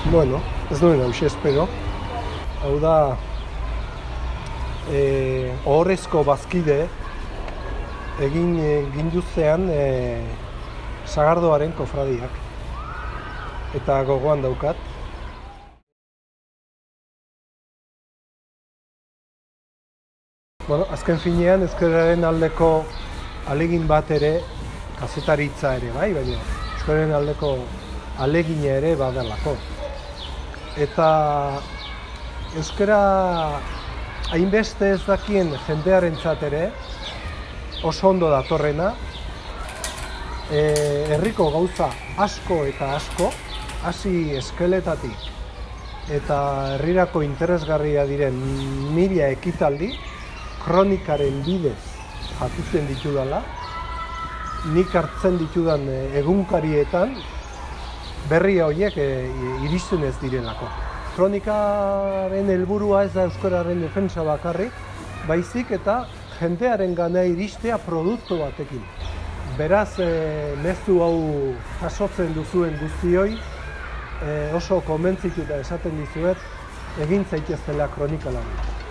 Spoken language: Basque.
Bueno, ez nuen hauxe espero. Hau da, ohorezko bazkide egin ginduztean sagardoaren kofradiak. Eta gogoan daukat. Bueno, azken finean euskararen aldeko alegin bat ere, kazetaritza ere bai, baina euskararen aldeko alegina ere badalako. Eta euskara hainbeste ez dakien jendearentzat ere oso ondo datorrena, herriko gauza asko eta asko, hasi eskeletatik eta herrirako interesgarria diren 1000 ekitaldi, kronikaren bidez jakiten ditudala, nik hartzen ditudan egunkarietan berri horiek iristen ez direlako. Kronikaren helburua ez da euskararen defentsa bakarrik, baizik eta jendearen gana iristea produktu batekin. Beraz, mezu hau jasotzen duzuen guztioi, oso konbentzituta esaten dizuet, egin zaiteztela kronikalari.